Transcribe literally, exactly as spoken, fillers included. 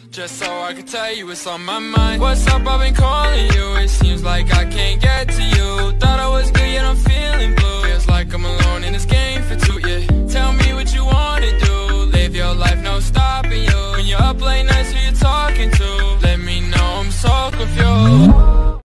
just so I can tell you what's on my mind. What's up, I've been calling you, it seems like I